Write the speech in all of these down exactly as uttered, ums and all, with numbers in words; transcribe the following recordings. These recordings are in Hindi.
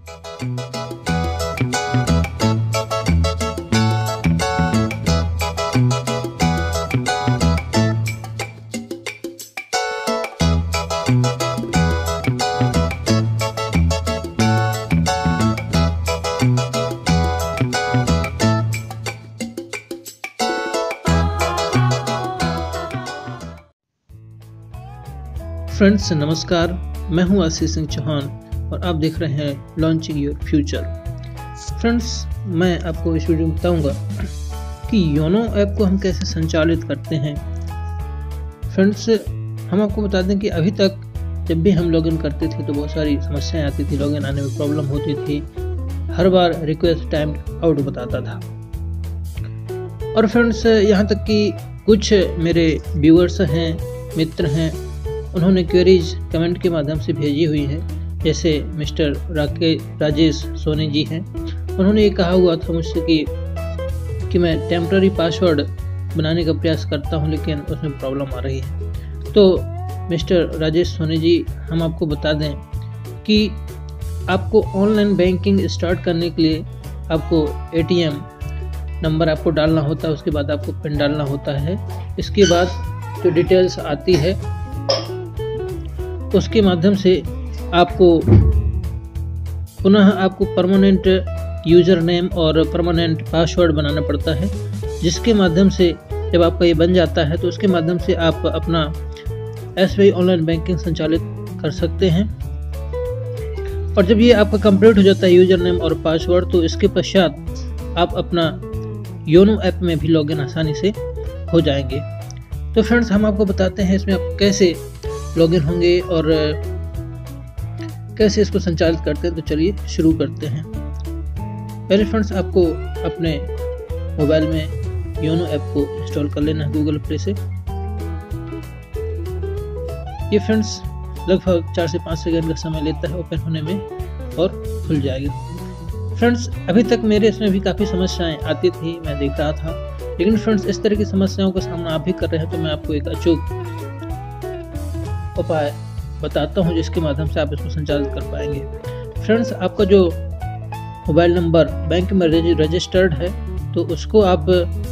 फ्रेंड्स नमस्कार, मैं हूं आशीष सिंह चौहान और आप देख रहे हैं लॉन्चिंग योर फ्यूचर। फ्रेंड्स, मैं आपको इस वीडियो में बताऊंगा कि योनो ऐप को हम कैसे संचालित करते हैं। फ्रेंड्स, हम आपको बता दें कि अभी तक जब भी हम लॉगिन करते थे तो बहुत सारी समस्याएं आती थी, लॉगिन आने में प्रॉब्लम होती थी, हर बार रिक्वेस्ट टाइम आउट बताता था। और फ्रेंड्स, यहाँ तक कि कुछ मेरे व्यूअर्स हैं, मित्र हैं, उन्होंने क्वेरीज कमेंट के माध्यम से भेजी हुई हैं। जैसे मिस्टर राके राजेश सोनी जी हैं, उन्होंने ये कहा हुआ था मुझसे कि कि मैं टेम्पररी पासवर्ड बनाने का प्रयास करता हूं लेकिन उसमें प्रॉब्लम आ रही है। तो मिस्टर राजेश सोनी जी, हम आपको बता दें कि आपको ऑनलाइन बैंकिंग स्टार्ट करने के लिए आपको एटीएम नंबर आपको डालना होता है, उसके बाद आपको पिन डालना होता है। इसके बाद जो डिटेल्स आती है उसके माध्यम से आपको पुनः आपको परमानेंट यूज़र नेम और परमानेंट पासवर्ड बनाना पड़ता है, जिसके माध्यम से जब आपका ये बन जाता है तो उसके माध्यम से आप अपना S B I online banking संचालित कर सकते हैं। और जब ये आपका कंप्लीट हो जाता है यूज़र नेम और पासवर्ड, तो इसके पश्चात आप अपना योनो ऐप में भी लॉगिन आसानी से हो जाएंगे। तो फ्रेंड्स, हम आपको बताते हैं इसमें आप कैसे लॉगिन होंगे और कैसे इसको संचालित करते हैं। तो चलिए शुरू करते हैं। पहले फ्रेंड्स, आपको अपने मोबाइल में योनो ऐप को इंस्टॉल कर लेना है गूगल प्ले से। ये फ्रेंड्स लगभग चार से पाँच सेकंड का समय लेता है ओपन होने में और खुल जाएगा। फ्रेंड्स, अभी तक मेरे इसमें भी काफ़ी समस्याएं आती थी, मैं देख रहा था, लेकिन फ्रेंड्स इस तरह की समस्याओं का सामना आप भी कर रहे हैं तो मैं आपको एक अचूक उपाय बताता हूं जिसके माध्यम से आप इसको संचालित कर पाएंगे। फ्रेंड्स, आपका जो मोबाइल नंबर बैंक में रजिस्टर्ड है तो उसको आप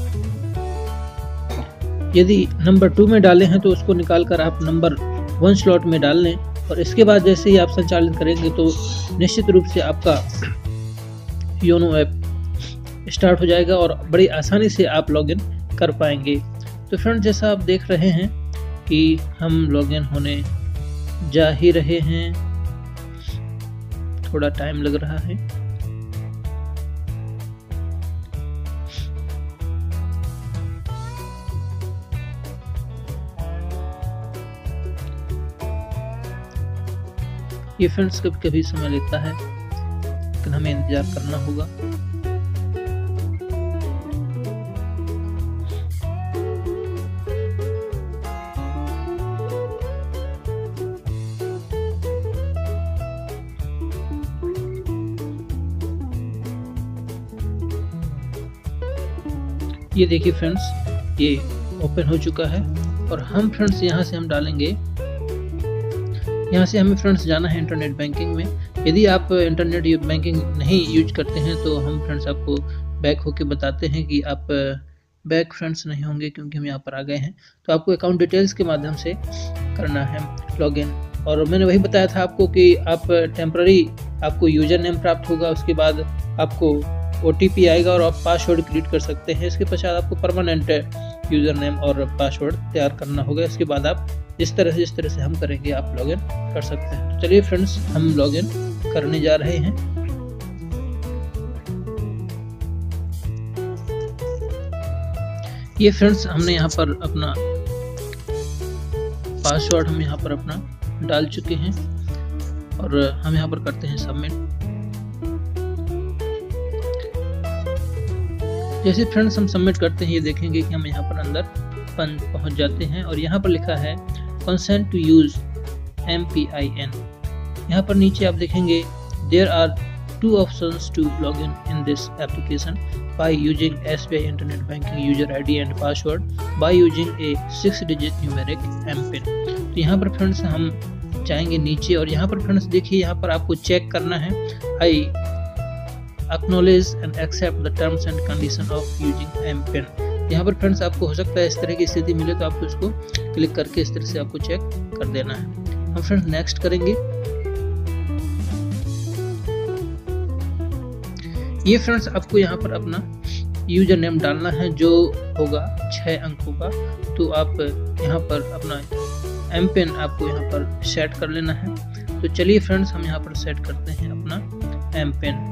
यदि नंबर टू में डाले हैं तो उसको निकाल कर आप नंबर वन स्लॉट में डाल लें। और इसके बाद जैसे ही आप संचालित करेंगे तो निश्चित रूप से आपका योनो ऐप स्टार्ट हो जाएगा और बड़ी आसानी से आप लॉगिन कर पाएंगे। तो फ्रेंड्स, जैसा आप देख रहे हैं कि हम लॉगिन होने जा ही रहे हैं, थोड़ा टाइम लग रहा है। ये फ्रेंड्स कभी कभी समय लेता है लेकिन हमें इंतजार करना होगा। ये देखिए फ्रेंड्स, ये ओपन हो चुका है और हम फ्रेंड्स यहाँ से हम डालेंगे, यहाँ से हमें फ्रेंड्स जाना है इंटरनेट बैंकिंग में। यदि आप इंटरनेट बैंकिंग नहीं यूज करते हैं तो हम फ्रेंड्स आपको बैक होके बताते हैं कि आप बैक फ्रेंड्स नहीं होंगे क्योंकि हम यहाँ पर आ गए हैं। तो आपको अकाउंट डिटेल्स के माध्यम से करना है लॉगिन। और मैंने वही बताया था आपको कि आप टेम्पररी आपको यूजर नेम प्राप्त होगा, उसके बाद आपको ओ टी पी आएगा और आप पासवर्ड क्रिएट कर सकते हैं। इसके पश्चात आपको परमानेंट यूज़र नेम और पासवर्ड तैयार करना होगा। इसके बाद आप जिस तरह से जिस तरह से हम करेंगे आप लॉगिन कर सकते हैं। तो चलिए फ्रेंड्स, हम लॉगिन करने जा रहे हैं। ये फ्रेंड्स, हमने यहाँ पर अपना पासवर्ड हम यहाँ पर अपना डाल चुके हैं और हम यहाँ पर करते हैं सबमिट। जैसे फ्रेंड्स हम सबमिट करते हैं, ये देखेंगे कि हम यहाँ पर अंदर पहुंच जाते हैं और यहाँ पर लिखा है consent to use M P I N. यहाँ पर नीचे आप देखेंगे there are two options to log in in this application by using S B I internet banking user I D and password by using a six digit numeric M PIN. तो यहाँ पर फ्रेंड्स हम जाएंगे नीचे और यहाँ पर फ्रेंड्स देखिए, यहाँ पर आपको चेक करना है I acknowledge and accept the terms and condition of using M PIN. यहाँ पर फ्रेंड्स आपको हो सकता है इस तरह की स्थिति मिले तो आपको इसको क्लिक करके इस तरह से आपको चेक कर देना है। हम फ्रेंड्स नेक्स्ट करेंगे। ये फ्रेंड्स आपको यहाँ पर अपना यूजर नेम डालना है जो होगा छः अंकों का। तो आप यहाँ पर अपना एम पेन आपको यहाँ पर सेट कर लेना है। तो चलिए फ्रेंड्स हम यहाँ पर सेट करते हैं अपना एम पेन।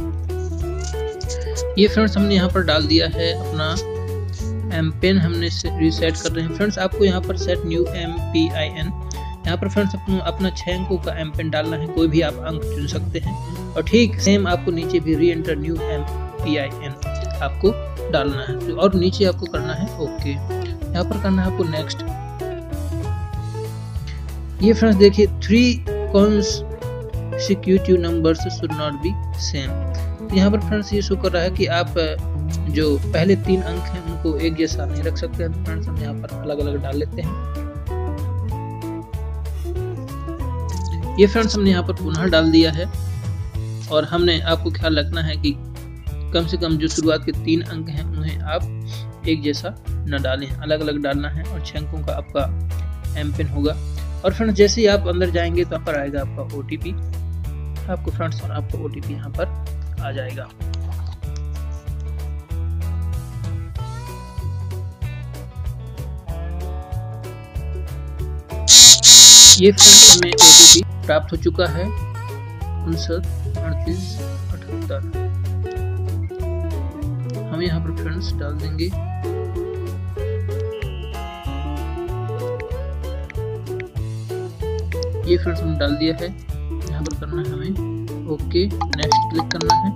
ये फ्रेंड्स हमने यहाँ पर डाल दिया है अपना एम पेन, हमने रीसेट कर रहे हैं। फ्रेंड्स आपको यहाँ पर set new M P I N, यहाँ पर फ्रेंड्स अपना अपना छः अंकों का एम पेन डालना है, कोई भी आप अंक चुन सकते हैं। और ठीक सेम आपको नीचे भी re enter new M P I N आपको डालना है। तो और नीचे आपको करना है ओके, यहाँ पर करना है आपको नेक्स्ट। ये फ्रेंड्स देखिए, three consecutive numbers should not be same. यहाँ पर फ्रेंड्स ये शो कर रहा है कि आप जो पहले तीन अंक हैं उनको एक जैसा नहीं रख सकते हैं। तो फ्रेंड्स हम यहाँ पर अलग अलग डाल लेते हैं। ये फ्रेंड्स हमने यहाँ पर पुनः डाल दिया है और हमने आपको ख्याल रखना है कि कम से कम जो शुरुआत के तीन अंक हैं उन्हें आप एक जैसा न डालें, अलग अलग डालना है। और छह अंकों का आपका एम पिन होगा। और फ्रेंड्स जैसे ही आप अंदर जाएंगे तो यहाँ पर आएगा आपका ओ टी पी आपको फ्रेंड्स, और आपका ओ टी पी यहाँ पर आ जाएगा। ये फ्रेंड्स हमें ओ टी पी प्राप्त हो चुका है उनसठ अड़तीस अठहत्तर। हम यहाँ पर फ्रेंड्स डाल देंगे ये फ्रेंड्स हमने डाल दिया है। यहाँ पर करना है हमें ओके, नेक्स्ट क्लिक करना है।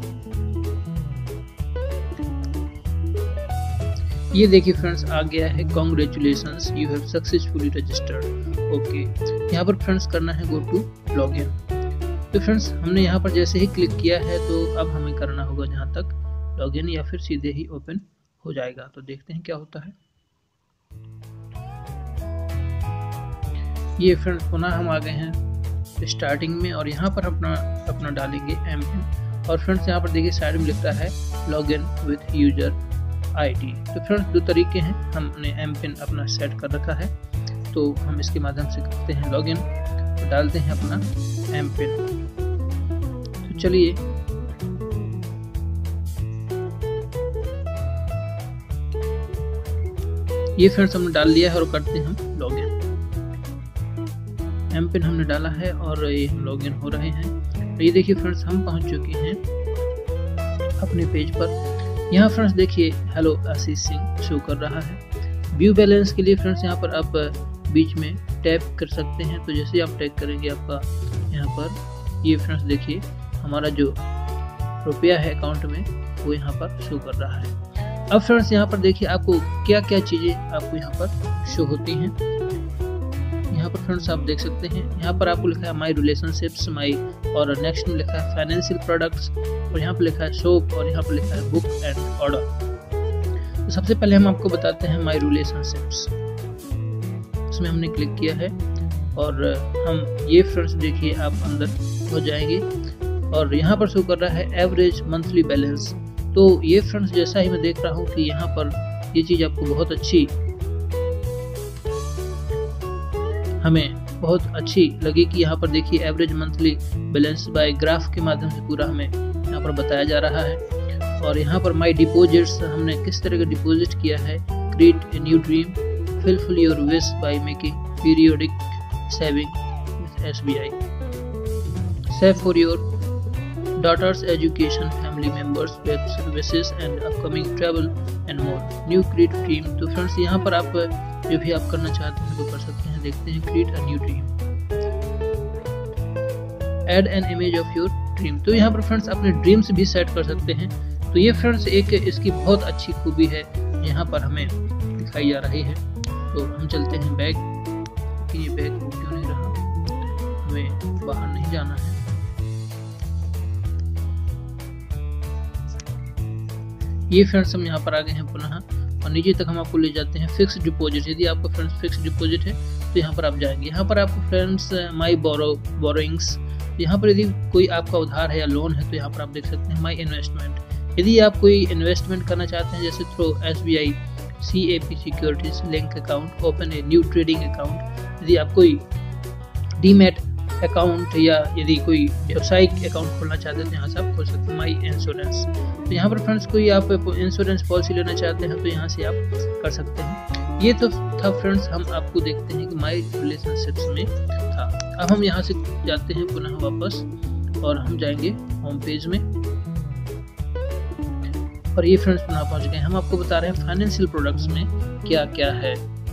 ये देखिए फ्रेंड्स आ गया है congratulations you have successfully registered okay. यहाँ पर फ्रेंड्स करना है गो टू लॉगिन। तो फ्रेंड्स हमने यहाँ पर जैसे ही क्लिक किया है तो अब हमें करना होगा जहाँ तक लॉगिन, या फिर सीधे ही ओपन हो जाएगा। तो देखते हैं क्या होता है। ये फ्रेंड्स पुनः हम आ गए हैं स्टार्टिंग में और यहाँ पर अपना अपना डालेंगे एम पिन। और फ्रेंड्स यहाँ पर देखिए साइड में लिखता है लॉगिन विथ यूजर आईडी। तो फ्रेंड्स दो तरीके हैं, हमने एम पिन अपना सेट कर रखा है तो हम इसके माध्यम से करते हैं लॉगिन, तो डालते हैं अपना एम पिन। तो चलिए ये फ्रेंड्स हमने डाल लिया है और करते हैं हम लॉगिन। एम पिन हमने डाला है और ये हम लॉगिन हो रहे हैं। तो ये देखिए फ्रेंड्स हम पहुंच चुके हैं अपने पेज पर। यहाँ फ्रेंड्स देखिए हेलो आशीष सिंह शो कर रहा है। व्यू बैलेंस के लिए फ्रेंड्स यहाँ पर आप बीच में टैप कर सकते हैं। तो जैसे आप टैप करेंगे आपका यहाँ पर ये फ्रेंड्स देखिए हमारा जो रुपया है अकाउंट में वो यहाँ पर शो कर रहा है। अब फ्रेंड्स यहाँ पर देखिए आपको क्या क्या चीज़ें आपको यहाँ पर शो होती हैं। यहाँ पर फ्रेंड्स आप देख सकते हैं, यहाँ पर आपको लिखा है माई रिलेशनशिप्स माई, और नेक्स्ट में लिखा है फाइनेंशियल प्रोडक्ट्स, और यहाँ पर लिखा है शॉप, और यहाँ पर लिखा है बुक एंड ऑर्डर। तो सबसे पहले हम आपको बताते हैं माई रिलेशनशिप्स। इसमें हमने क्लिक किया है और हम ये फ्रेंड्स देखिए आप अंदर हो जाएंगे और यहाँ पर शो कर रहा है एवरेज मंथली बैलेंस। तो ये फ्रेंड्स जैसा ही मैं देख रहा हूँ कि यहाँ पर ये चीज़ आपको बहुत अच्छी हमें बहुत अच्छी लगी कि यहाँ पर देखिए average monthly balance by graph के माध्यम से पूरा हमें यहाँ पर बताया जा रहा है। और यहाँ पर माय डिपॉजिट्स हमने किस तरह का डिपॉजिट किया है। Create a new dream, fulfill your wish by making periodic saving with S B I, save for your daughter's education, family members, web services and upcoming travel and more. New create dream। तो फ्रेंड्स यहाँ पर आप जो भी आप करना चाहते हैं वो कर सकते हैं। देखते हैं create a new dream, add an image of your dream। तो यहाँ पर फ्रेंड्स अपने ड्रीम्स भी सेट कर सकते हैं। तो ये फ्रेंड्स एक इसकी बहुत अच्छी खूबी है यहाँ पर हमें दिखाई जा रही है। तो हम चलते हैं बैक, कि ये बैक हो क्यों नहीं रहा, हमें बाहर नहीं जाना है। ये फ्रेंड्स हम यहाँ पर आ गए हैं पुनः और नीचे तक हम आपको ले जाते हैं फिक्स डिपॉजिट। यदि आपका फ्रेंड्स फिक्स डिपॉजिट है तो यहाँ पर आप जाएंगे। यहाँ पर आपको फ्रेंड्स माई बोरो बोरोइंग्स, यहाँ पर यदि कोई आपका उधार है या लोन है तो यहाँ पर आप देख सकते हैं माई इन्वेस्टमेंट। यदि आप कोई इन्वेस्टमेंट करना चाहते हैं जैसे through S B I C A P securities link account, open a new trading account, यदि आप कोई डीमैट अकाउंट या यदि कोई व्यावसायिक अकाउंट खोलना चाहते हैं तो यहाँ से आप खोल सकते हैं। माई इंश्योरेंस, तो यहाँ पर फ्रेंड्स कोई आप इंश्योरेंस पॉलिसी लेना चाहते हैं तो यहाँ से आप कर सकते हैं। ये तो था फ्रेंड्स, हम आपको देखते हैं कि माई रिलेशनशिप्स में था। अब हम यहाँ से जाते हैं पुनः वापस और हम जाएंगे होम पेज में, और ये फ्रेंड्स पुनः पहुँच गए। हम आपको बता रहे हैं फाइनेंशियल प्रोडक्ट्स में क्या क्या है।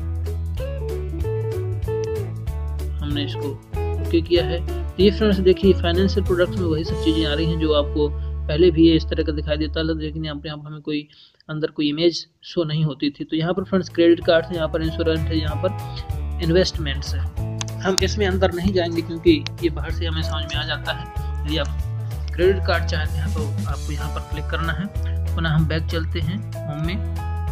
हमने इसको ओके किया है। ये फ्रेंड्स देखिए फाइनेंशियल प्रोडक्ट्स में वही सब चीज़ें आ रही हैं जो आपको पहले भी ये इस तरह का दिखाई देता था, लेकिन यहाँ पर यहाँ हमें कोई अंदर कोई इमेज शो नहीं होती थी। तो यहाँ पर फ्रेंड्स क्रेडिट कार्ड है, यहाँ पर इंश्योरेंस है, यहाँ पर इन्वेस्टमेंट्स है। हम इसमें अंदर नहीं जाएंगे क्योंकि ये बाहर से हमें समझ में आ जाता है। यदि आप क्रेडिट कार्ड चाहते हैं तो आपको यहाँ पर क्लिक करना है। पुनः हम बैक चलते हैं होम में,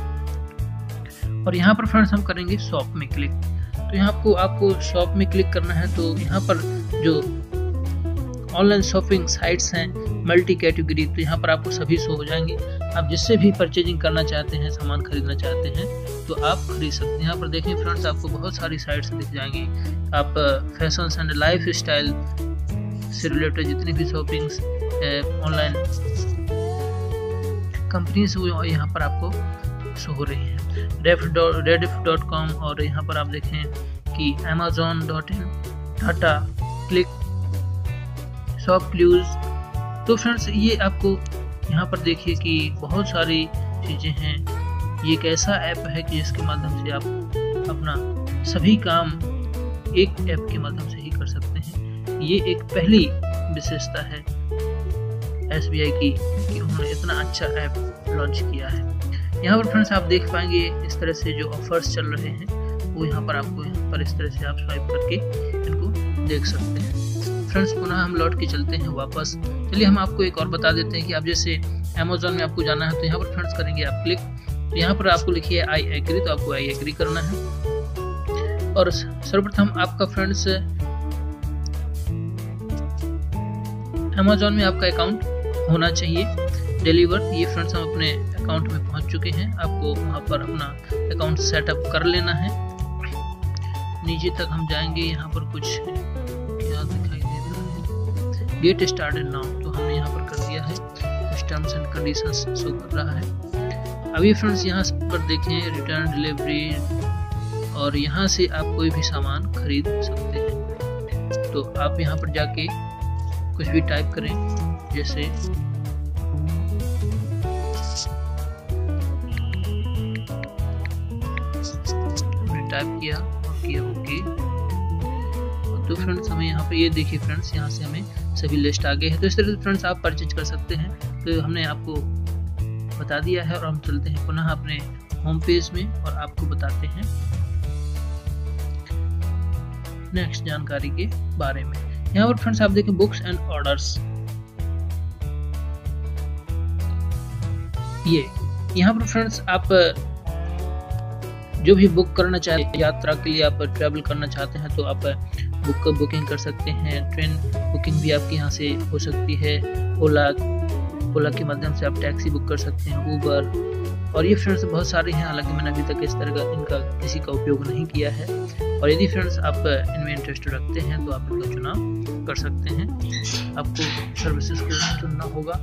और यहाँ पर फ्रेंड्स हम करेंगे शॉप में क्लिक। तो यहाँ आपको आपको शॉप में क्लिक करना है। तो यहाँ पर जो ऑनलाइन शॉपिंग साइट्स हैं मल्टी कैटेगरी, तो यहाँ पर आपको सभी शो हो जाएंगे। आप जिससे भी परचेजिंग करना चाहते हैं, सामान खरीदना चाहते हैं तो आप खरीद सकते हैं। यहाँ पर देखें फ्रेंड्स आपको बहुत सारी साइट्स दिख जाएंगी। आप फैशन एंड लाइफ स्टाइल से रिलेटेड जितनी भी शॉपिंग्स ऑनलाइन कंपनीज वो यहाँ पर आपको शो हो रही हैं। रेडिफ डॉट कॉम, और यहाँ पर आप देखें कि Amazon dot in, Tata Cliq, Shop Clues. तो फ्रेंड्स ये आपको यहाँ पर देखिए कि बहुत सारी चीज़ें हैं। ये एक ऐसा ऐप है कि जिसके माध्यम से आप अपना सभी काम एक ऐप के माध्यम से ही कर सकते हैं। ये एक पहली विशेषता है एस बी आई की कि उन्होंने इतना अच्छा ऐप लॉन्च किया है। यहाँ पर फ्रेंड्स आप देख पाएंगे इस तरह से जो ऑफर्स चल रहे हैं वो यहाँ पर आपको यहाँ पर इस तरह से आप स्वाइप करके इनको देख सकते हैं। फ्रेंड्स पुनः हम लौट के चलते हैं वापस। चलिए हम आपको एक और बता देते हैं कि आप जैसे अमेजोन में आपको जाना है तो यहाँ पर फ्रेंड्स करेंगे आप क्लिक। तो यहाँ पर आपको लिखिए आई एग्री, तो आपको आई एग्री करना है। और सर्वप्रथम आपका फ्रेंड्स अमेजोन में आपका अकाउंट होना चाहिए। डिलीवर, ये फ्रेंड्स हम अपने अकाउंट में पहुंच चुके हैं। आपको वहां पर अपना अकाउंट सेटअप कर लेना है। नीचे तक हम जाएंगे, यहाँ पर कुछ क्या दिखाई दे रहा है, गेट स्टार्टेड नाउ, तो हमने यहाँ पर कर दिया है। कुछ टर्म्स एंड कंडीशंस शो कर रहा है। अभी फ्रेंड्स यहाँ पर देखें रिटर्न डिलीवरी, और यहाँ से आप कोई भी सामान खरीद सकते हैं। तो आप यहाँ पर जाके कुछ भी टाइप करें, जैसे टाइप किया और किया ओके। तो फ्रेंड्स हमें यहाँ पे ये देखिए फ्रेंड्स यहाँ से हमें सभी लिस्ट आ गए हैं। तो इस तरह से फ्रेंड्स आप परचेज कर सकते हैं। तो हमने आपको बता दिया है, और हम चलते हैं पुनः अपने होम पेज में और आपको बताते हैं नेक्स्ट जानकारी के बारे में। यहाँ पर फ्रेंड्स आप देखें बुक्स एंड ऑर्डर्स, ये यहाँ पर फ्रेंड्स आप जो भी बुक करना चाहते हैं, यात्रा के लिए आप ट्रैवल करना चाहते हैं तो आप बुक बुकिंग कर सकते हैं। ट्रेन बुकिंग भी आपके यहाँ से हो सकती है। ओला ओला के माध्यम से आप टैक्सी बुक कर सकते हैं, ऊबर, और ये फ्रेंड्स बहुत सारे हैं। हालांकि मैंने अभी तक इस तरह का इनका किसी का उपयोग नहीं किया है। और यदि फ्रेंड्स आप इनमें इंटरेस्ट रखते हैं तो आप इनका चुनाव कर सकते हैं। आपको सर्विसेज को चुनना होगा।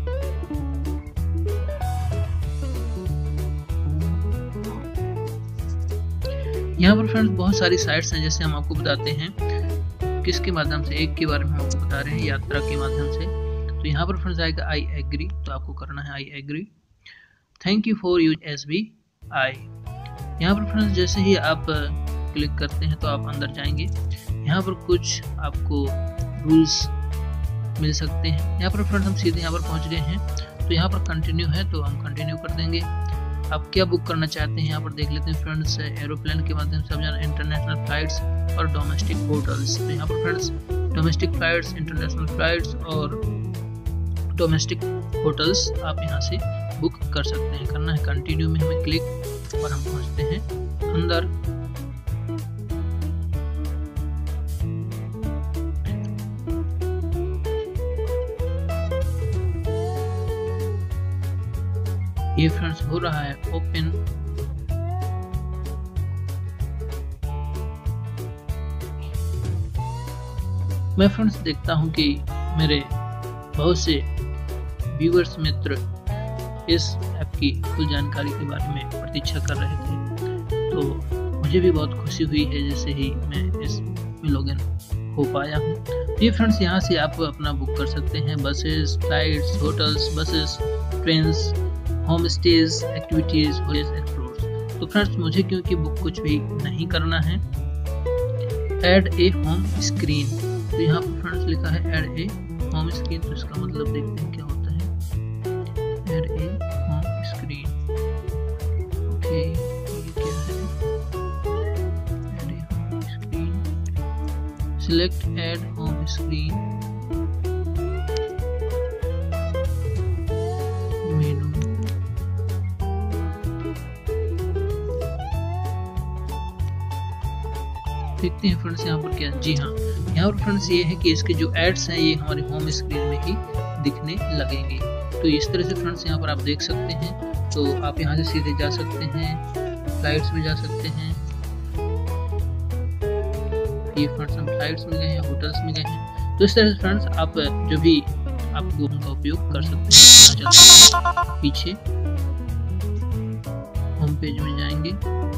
यहाँ पर फ्रेंड्स बहुत सारी साइट्स हैं, जैसे हम आपको बताते हैं किसके माध्यम से, एक के बारे में हम आपको बता रहे हैं, यात्रा के माध्यम से। तो यहाँ पर फ्रेंड्स आएगा आई एग्री, तो आपको करना है I agree. Thank you for use S B I. यहाँ पर फ्रेंड्स जैसे ही आप क्लिक करते हैं तो आप अंदर जाएंगे। यहाँ पर कुछ आपको रूल्स मिल सकते हैं। यहाँ पर फ्रेंड्स हम सीधे यहाँ पर पहुँच गए हैं। तो यहाँ पर कंटिन्यू है, तो हम कंटिन्यू कर देंगे। आप क्या बुक करना चाहते हैं यहाँ पर देख लेते हैं फ्रेंड्स। एरोप्लेन के माध्यम से आप जाना, इंटरनेशनल फ्लाइट्स और डोमेस्टिक होटल्स। तो यहाँ पर friends domestic flights, international flights और डोमेस्टिक होटल्स आप यहाँ से बुक कर सकते हैं। करना है कंटिन्यू में हमें क्लिक, और हम पहुँचते हैं अंदर। ये फ्रेंड्स हो रहा है ओपन। मैं फ्रेंड्स देखता हूं कि मेरे बहुत से व्यूअर्स मित्र इस ऐप की कुल जानकारी के बारे में प्रतीक्षा कर रहे थे, तो मुझे भी बहुत खुशी हुई है जैसे ही मैं इसमें लॉगिन हो पाया हूँ। ये फ्रेंड्स यहाँ से आप अपना बुक कर सकते हैं buses, flights, hotels, buses, trains, home stays, activities, holidays, explores. तो फ्रेंड्स मुझे क्योंकि बुक कुछ भी नहीं करना है, ऐड ए होम स्क्रीन, तो यहाँ पर फ्रेंड्स लिखा है ऐड ए होम स्क्रीन। तो इसका मतलब देखते हैं क्या होता है, add a home screen. Okay, ये क्या है, add a home screen, select add home screen, menu, देखते हैं फ्रेंड्स यहाँ पर क्या। जी हाँ, यहाँ पर फ्रेंड्स ये है कि इसके जो एड्स हैं ये हमारे होम स्क्रीन में ही दिखने लगेंगे। तो इस तरह से फ्रेंड्स यहाँ पर आप देख सकते हैं। तो आप यहाँ से सीधे जा सकते हैं, फ्लाइट्स में जा सकते हैं। ये फ्रेंड्स हम फ्लाइट्स में गए हैं, होटल्स में गए हैं। तो इस तरह से फ्रेंड्स आप जो भी आप गूगल का उपयोग कर सकते हैं। चलते हैं पीछे, होम पेज में जाएंगे।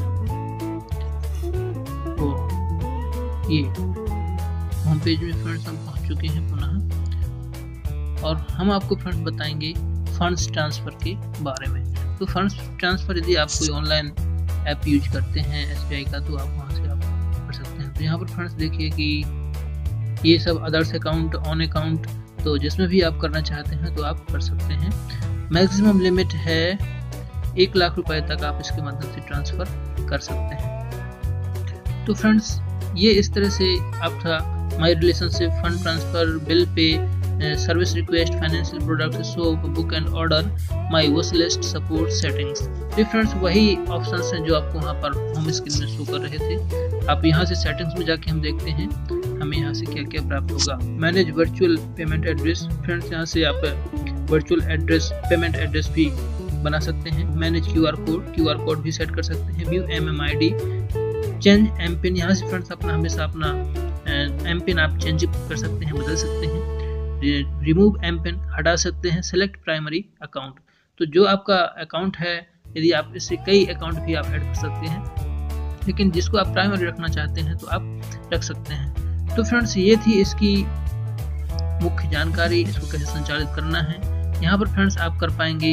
तो ये होम पेज में फ्रेंड्स हम पहुंच चुके हैं पुनः, और हम आपको फ्रेंड्स बताएंगे फंड्स ट्रांसफर के बारे में। तो फंड्स ट्रांसफर यदि आप कोई ऑनलाइन ऐप यूज करते हैं एस बी आई का, तो आप वहां से आप कर सकते हैं। तो यहाँ पर फ्रेंड्स देखिए कि ये सब अदर्स अकाउंट, ऑन अकाउंट, तो जिसमें भी आप करना चाहते हैं तो आप कर सकते हैं। मैक्सिमम लिमिट है एक लाख रुपए तक आप इसके माध्यम से ट्रांसफर कर सकते हैं। तो फ्रेंड्स ये इस तरह से आपका my relationship, fund transfer, bill pay, service request, financial product, shop, book and order, my watch list, support, settings. तो फ्रेंड्स वही ऑप्शंस हैं जो आपको वहाँ पर होम स्क्रीन में शो कर रहे थे। आप यहाँ से सेटिंग्स में जाके हम देखते हैं हमें यहाँ से क्या क्या प्राप्त होगा। Manage virtual payment address, friends यहाँ से आप वर्चुअल एड्रेस, पेमेंट एड्रेस भी बना सकते हैं। Manage Q R code, Q R code भी सेट कर सकते हैं। View M M I D, change M PIN, यहाँ से फ्रेंड्स अपना हमेशा अपना एम पिन आप चेंज कर सकते हैं, बदल सकते हैं। रिमूव एम पिन, हटा सकते हैं। सेलेक्ट प्राइमरी अकाउंट, तो जो आपका अकाउंट है यदि आप इससे कई अकाउंट भी आप ऐड कर सकते हैं, लेकिन जिसको आप प्राइमरी रखना चाहते हैं तो आप रख सकते हैं। तो फ्रेंड्स ये थी इसकी मुख्य जानकारी, इसको कैसे संचालित करना है। यहाँ पर फ्रेंड्स आप कर पाएंगे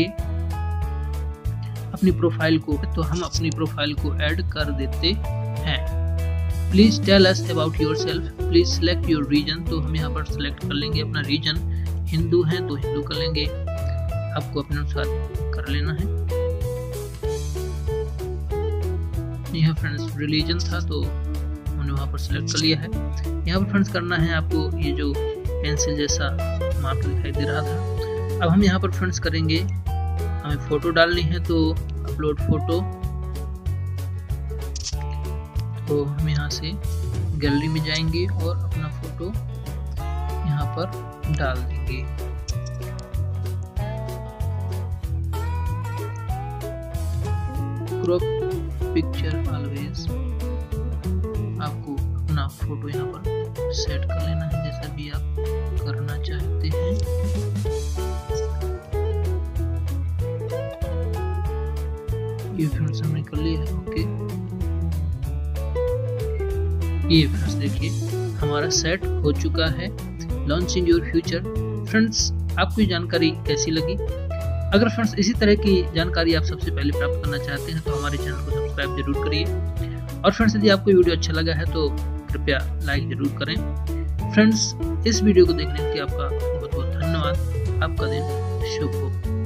अपनी प्रोफाइल को, तो हम अपनी प्रोफाइल को ऐड कर देते हैं। Please tell us about yourself, please select your reason, तो हम यहाँ पर सिलेक्ट कर लेंगे अपना रीजन। हिंदू है तो हिंदू कर लेंगे, आपको अपने अनुसार कर लेना है। यहाँ फ्रेंड्स रिलीजन था तो हमने वहाँ पर सिलेक्ट कर लिया है। यहाँ पर फ्रेंड्स करना है आपको ये जो पेंसिल जैसा मार्क दिखाई दे रहा था। अब हम यहाँ पर फ्रेंड्स करेंगे, हमें फोटो डालनी है तो अपलोड फोटो, तो हम यहाँ से गैलरी में जाएंगे और अपना फोटो यहाँ पर डाल देंगे। क्रॉप पिक्चर ऑलवेज, आपको अपना फोटो यहाँ पर सेट कर लेना है जैसा भी आप करना चाहते हैं। ये फ्रेंड्स हमने कर लिया है, ओके। ये फ्रेंड्स देखिए हमारा सेट हो चुका है लॉन्चिंग योर फ्यूचर। फ्रेंड्स आपको ये जानकारी कैसी लगी? अगर फ्रेंड्स इसी तरह की जानकारी आप सबसे पहले प्राप्त करना चाहते हैं तो हमारे चैनल को सब्सक्राइब जरूर करिए। और फ्रेंड्स यदि आपको वीडियो अच्छा लगा है तो कृपया लाइक जरूर करें। फ्रेंड्स इस वीडियो को देखने के लिए आपका बहुत बहुत धन्यवाद। आपका दिन शुभ हो।